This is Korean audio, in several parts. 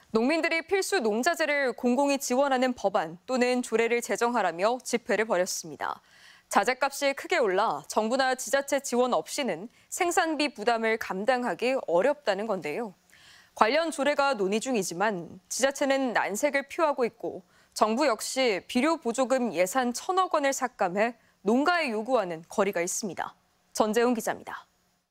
농민들이 필수 농자재를 공공이 지원하는 법안 또는 조례를 제정하라며 집회를 벌였습니다. 자재값이 크게 올라 정부나 지자체 지원 없이는 생산비 부담을 감당하기 어렵다는 건데요. 관련 조례가 논의 중이지만 지자체는 난색을 표하고 있고 정부 역시 비료 보조금 예산 1,000억 원을 삭감해 농가에 요구하는 거리가 있습니다. 전재훈 기자입니다.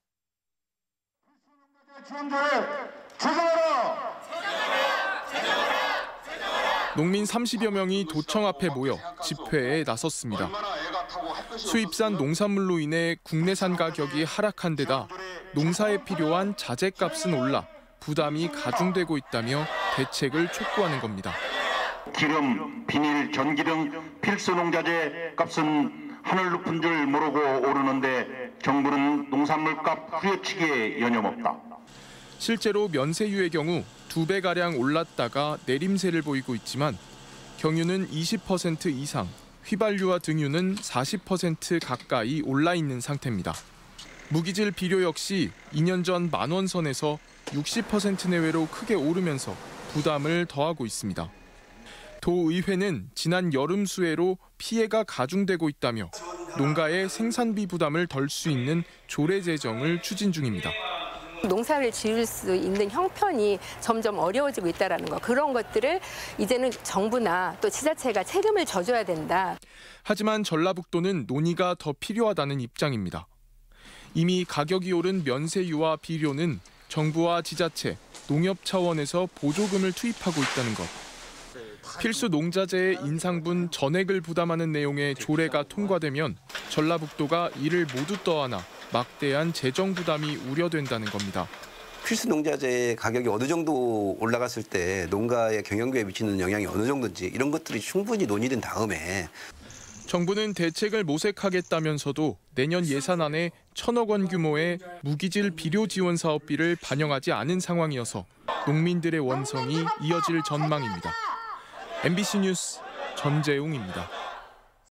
농민 30여 명이 도청 앞에 모여 집회에 나섰습니다. 수입산 농산물로 인해 국내산 가격이 하락한 데다 농사에 필요한 자재값은 올라 부담이 가중되고 있다며 대책을 촉구하는 겁니다. 기름, 비닐, 전기 등 필수 농자재 값은 하늘 높은 줄 모르고 오르는데 정부는 농산물값 후려치기에 여념없다. 실제로 면세유의 경우 2배가량 올랐다가 내림세를 보이고 있지만 경유는 20% 이상, 휘발유와 등유는 40% 가까이 올라 있는 상태입니다. 무기질 비료 역시 2년 전 10,000원 선에서 60% 내외로 크게 오르면서 부담을 더하고 있습니다. 도의회는 지난 여름 수해로 피해가 가중되고 있다며 농가의 생산비 부담을 덜 수 있는 조례 제정을 추진 중입니다. 농사를 지을 수 있는 형편이 점점 어려워지고 있다는 거, 그런 것들을 이제는 정부나 또 지자체가 책임을 져줘야 된다. 하지만 전라북도는 논의가 더 필요하다는 입장입니다. 이미 가격이 오른 면세유와 비료는 정부와 지자체, 농협 차원에서 보조금을 투입하고 있다는 것. 필수 농자재의 인상분 전액을 부담하는 내용의 조례가 통과되면 전라북도가 이를 모두 떠안아 막대한 재정 부담이 우려된다는 겁니다. 필수 농자재의 가격이 어느 정도 올라갔을 때 농가의 경영비에 미치는 영향이 어느 정도인지 이런 것들이 충분히 논의된 다음에 정부는 대책을 모색하겠다면서도 내년 예산안에 1,000억 원 규모의 무기질 비료 지원 사업비를 반영하지 않은 상황이어서 농민들의 원성이 이어질 전망입니다. MBC 뉴스 전재웅입니다.